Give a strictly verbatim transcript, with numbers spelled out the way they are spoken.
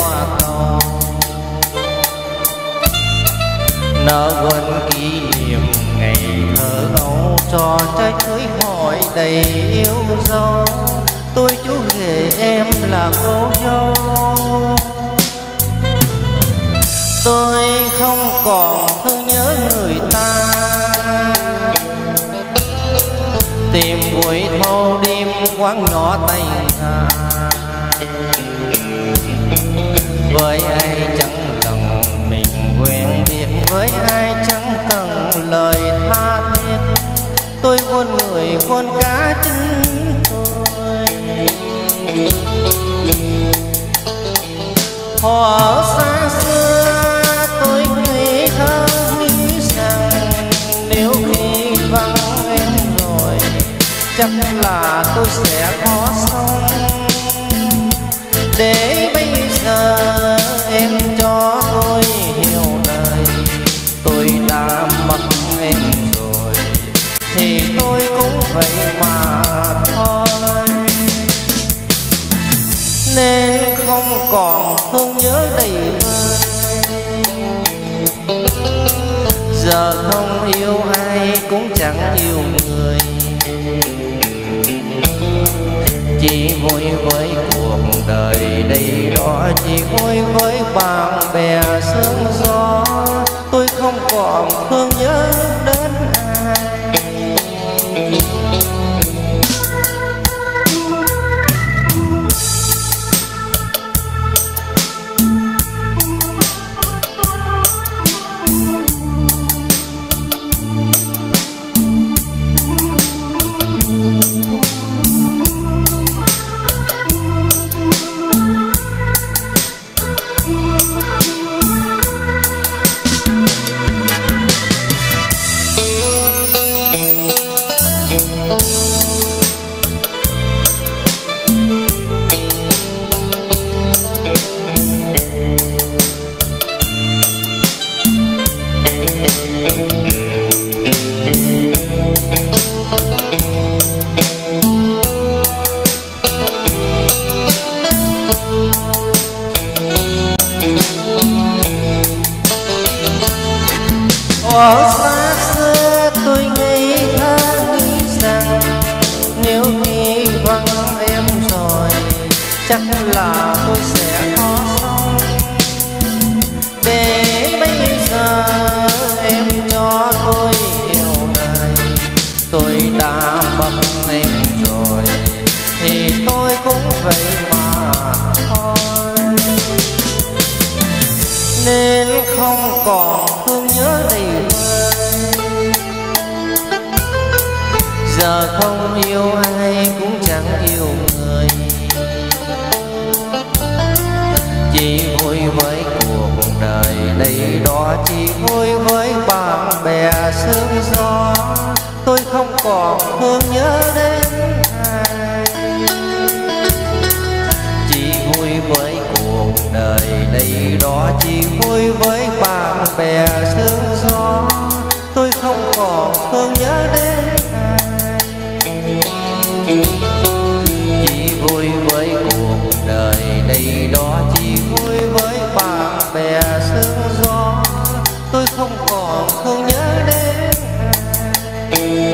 đò tàu, nỡ quên kỷ niệm ngày thơ ấu, trò trái cưới hỏi đầy yêu dấu. Tôi chú rể em là cô dâu, tôi không còn thương nhớ người ta. Tìm buổi thâu đêm quán nhỏ Tây Hà, với ai chẳng lòng mình quen biết, với ai chẳng cần lời tha thiết. Tôi quân người quân cá chính tôi, họ xa xưa tôi nghĩ thơ nghĩ rằng nếu khi vắng em rồi chắc là tôi sẽ khó sống. Để bây giờ em cho tôi hiểu đời, tôi đã mất em rồi thì tôi cũng vậy mà thôi. Nên không còn thương nhớ đầy vơi, giờ không yêu ai cũng chẳng yêu người. Chỉ vui với cuộc đời đây đó, chỉ vui với bạn bè sương gió. Tôi không còn thương nhớ đến ai. Ở xa xưa tôi ngây thơ nghĩ rằng nếu khi vắng em rồi chắc là tôi sẽ khó sống. Để bây giờ em cho tôi hiểu đời, tôi đã mất em rồi thì tôi cũng vậy mà thôi. Nên không còn thương nhớ đầy vơi, giờ không yêu ai cũng chẳng yêu người. Chỉ vui với cuộc đời đây đó, chỉ vui với bạn bè sương gió. Tôi không còn thương nhớ đến ai, chỉ vui với cuộc đời đây đó, chỉ vui với bạn bè sương gió. Tôi không còn thương nhớ đến ai, chỉ vui với cuộc đời đây đó, chỉ vui với bạn bè sương gió. Tôi không còn thương nhớ đến ai.